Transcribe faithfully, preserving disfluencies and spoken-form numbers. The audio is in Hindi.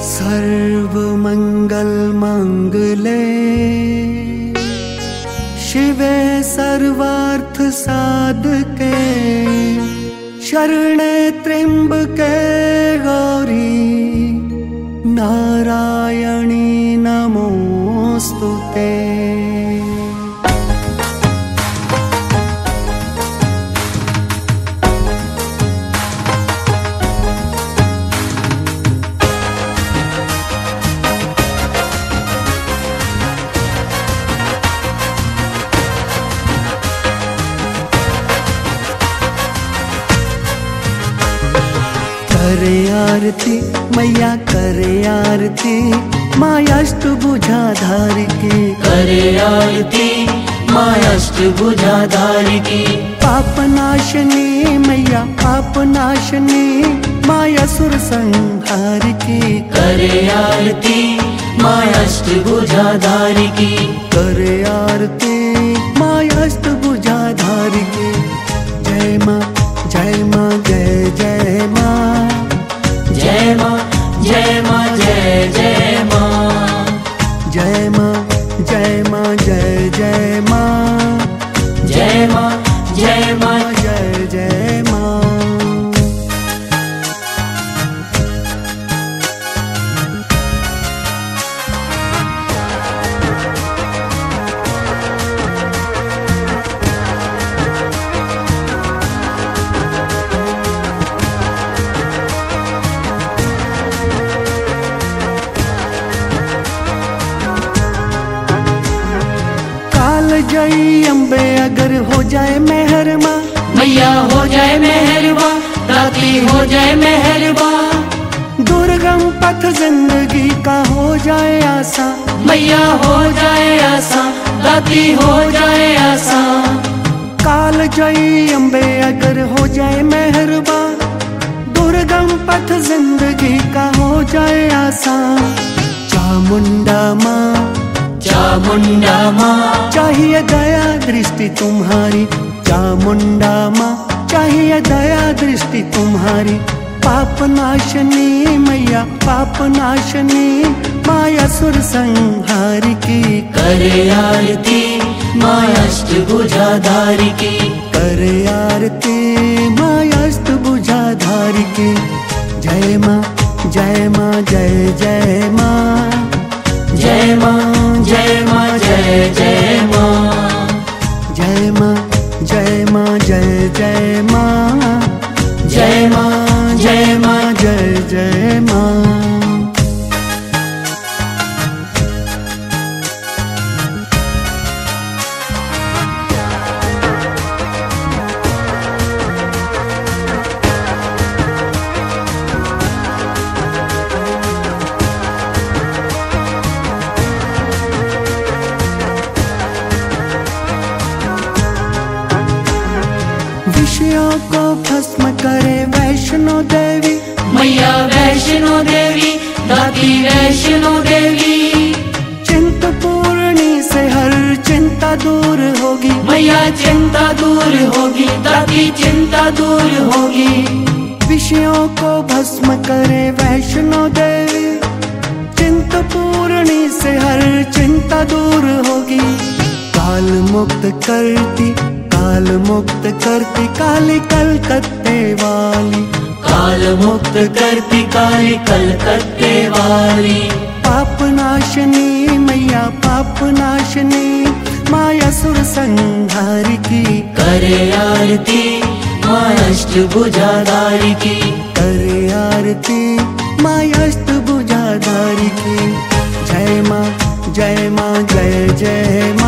सर्वमंगल मंगले शिवे सर्वार्थ साधके शरणे त्र्यंबके गौरी नारायणी नमोस्तुते। करे आरती मैया करे आरती माँ अष्टभुजाधार की। करे आरती माँ अष्टभुजाधार की। पाप नाशनी मैया पाप नाशनी माँ असुर संहार की। करे आरती माँ अष्टभुजाधार की। करे आरती माँ अष्टभुजाधार की। जय माँ जय माँ जय जय माँ जय माँ जय माँ जय जय माँ जय माँ जय माँ जय जय माँ जय माँ जय माँ जय जय माँ। जय अम्बे अगर हो जाए मेहरबा मैया हो जाए मेहरबा दाती हो जाए मेहरबा। दुर्गम पथ जिंदगी का हो जाए आसा मैया हो जाए आसा दाती हो जाए आसा। काल जय अम्बे अगर हो जाए मेहरबा दुर्गम पथ जिंदगी का हो जाए आसा। चामुंडा माँ चामुंडा माँ चाहिए दया दृष्टि तुम्हारी। चामुंडा माँ चाहिए दया दृष्टि तुम्हारी। पाप नाशनी मैया पाप नाशनी माँ असुर संहार की। करे आरती माँ अष्टभुजाधार की। करे आरती माँ अष्टभुजाधार की। जय माँ जय माँ जय जय माँ जय माँ जय माँ जय जय माँ जय माँ जय माँ जय जय माँ जय माँ जय माँ जय जय माँ। विषयों को भस्म करे वैष्णो देवी मैया वैष्णो देवी दाती वैष्णो देवी। चिंतपूर्णी से हर चिंता दूर होगी मैया चिंता दूर होगी दाती चिंता दूर होगी। विषयों को भस्म करे वैष्णो देवी चिंतपूर्णी से हर चिंता दूर होगी। काल मुक्त करती काल मुक्त करती काली कलकत्ते वाली। काल मुक्त करती काली कलकत्ते वाली। पाप नाशनी मैया पाप नाशनी माँ असुर संहार की। करे आरती माँ अष्टभुजाधार की। करे आरती माँ अष्टभुजाधार की। जय माँ जय माँ जय जय माँ